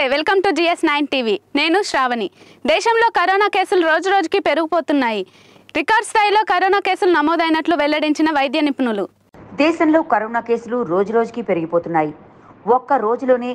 Welcome to GS9 TV. నేను శ్రావణి. దేశంలో corona కేసులు రోజు రోజుకి పెరిగిపోతున్నాయి. రికార్డ్ స్థాయిలో కరోనా కేసులు నమోదైనట్లు వెల్లడించిన వైద్య నిపుణులు. దేశంలో కరోనా కేసులు రోజు రోజుకి పెరిగిపోతున్నాయి. ఒక్క రోజులోనే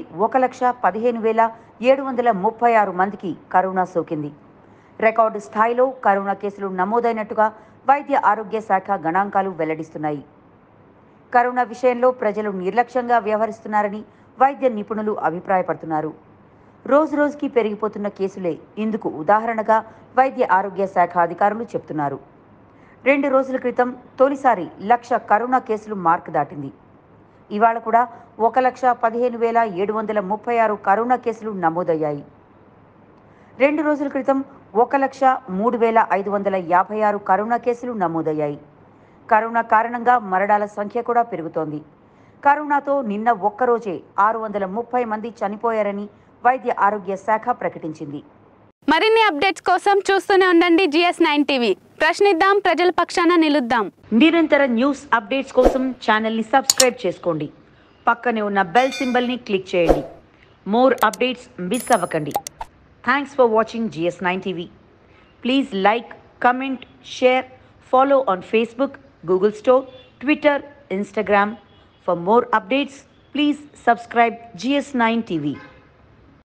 1,15,736 మందికి కరోనా సోకింది. రికార్డు స్థాయిలో కరోనా కేసులు నమోదైనట్టుగా వైద్య ఆరోగ్య శాఖ గణాంకాలు వెల్లడిస్తున్నాయి. కరోనా విషయంలో ప్రజలు నిర్లక్ష్యంగా వ్యవహరిస్తున్నారని వైద్య నిపుణులు అభిప్రాయపడుతున్నారు. రోజు రోజుకి పెరిగిపోతున్న కేసులే ఇందుకు ఉదాహరణగా వైద్య ఆరోగ్య శాఖ అధికారులు చెబుతున్నారు. 2 రోజుల క్రితం తొలిసారి 1,00,000 కరోనా కేసులు మార్క్ దాటింది. ఇవాళ కూడా 1,15,736 కరోనా కేసులు నమోదయ్యాయి. 2 రోజుల క్రితం 1,03,556 కరోనా కేసులు నమోదయ్యాయి. కరోనా కారణంగా మరణాల సంఖ్య కూడా పెరుగుతోంది. కరోనాతో నిన్న ఒక్కరోజే 630 మంది చనిపోయారని వైద్య ఆరోగ్య శాఖ ప్రకటించింది. మరిన్ని అప్డేట్స్ కోసం చూస్తూనే ఉండండి GS9 టీవీ. ప్రశ్నిద్దాం, ప్రజల పక్షాన నిలుద్దాం. నిరంతర న్యూస్ అప్డేట్స్ కోసం ఛానల్ని సబ్స్క్రైబ్ చేసుకోండి. పక్కనే ఉన్న బెల్ సింబల్ని క్లిక్ చేయండి. మోర్ అప్డేట్స్ మిస్ అవ్వకండి. Thanks for watching GS9 TV. Please like, comment, share, follow on Facebook, Google Store, Twitter, Instagram. For more updates, please subscribe GS9 TV.